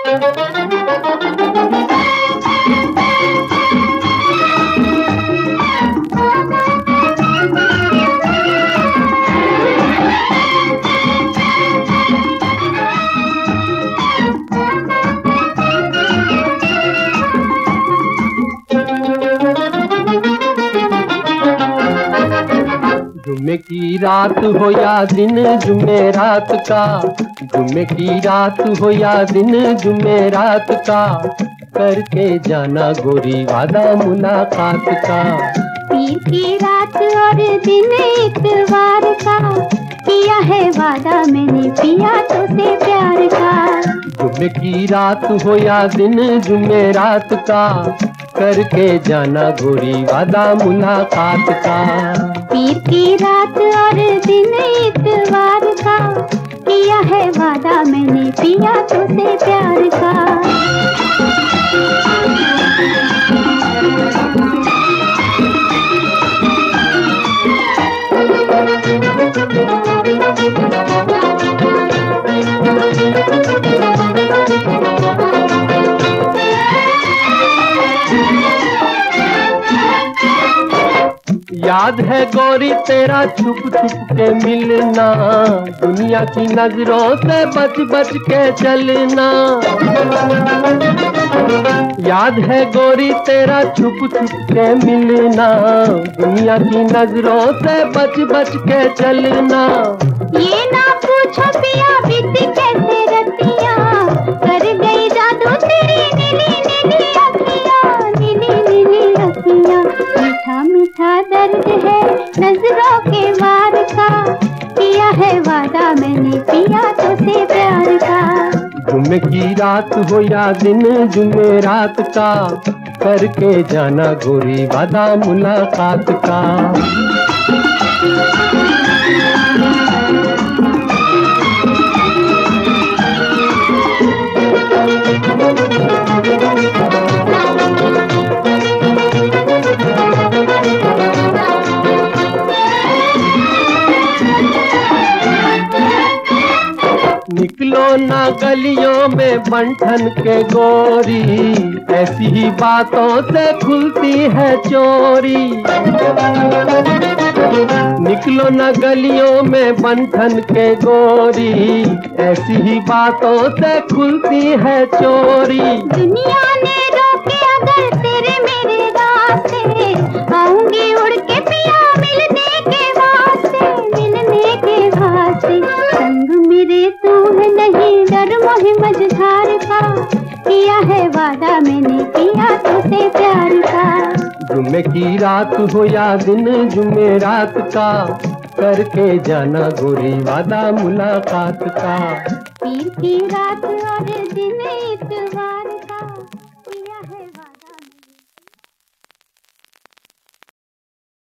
जुम्मे की रात हो या दिन जुम्मे रात का, जुम्मे की रात हो या दिन जुम्मे रात का, करके जाना गोरी वादा मुलाकात का। पीर की रात और दिन इतवार का, किया है वादा मैंने पिया तुझसे प्यार का। जुम्मे की रात हो या दिन जुम्मे रात का, करके जाना गोरी वादा मुलाकात का। पीर की रात और दिन इतवार का, किया है वादा मैंने पिया तुझसे प्यार का। याद है गोरी तेरा छुप छुप के मिलना, दुनिया की नजरों से बच बच के चलना। याद है गोरी तेरा छुप छुप के मिलना, दुनिया की नजरों से बच बच के चलना। ये ना पूछो पिया बीती कैसे रतियां, कर गई जादू तेरी नीली नीली अखियां, नीली नीली अखियां। मीठा मीठा दर्द है नजरों के वार का, किया है वादा मैंने पिया तुझसे प्यार का। जुम्मे की रात हो या दिन जुम्मे रात का, करके जाना गोरी वादा मुलाकात का। निकलो ना गलियों में बंठन के गोरी, ऐसी ही बातों से खुलती है चोरी। निकलो ना गलियों में बंठन के गोरी, ऐसी ही बातों से खुलती है चोरी। दुनिया ने रोके अगर तेरे मेरे रास्ते, आऊंगी उड़ के पिया मिलने के वास्ते, मिलने के वास्ते। संग मेरे तू है नहीं डर मोहे मझधार का, किया है वादा मैंने पिया तुझसे प्यार का। जुम्मे की रात हो या दिन जुम्मे रात का, करके जाना गोरी वादा मुलाकात का। पीर की रात और दिन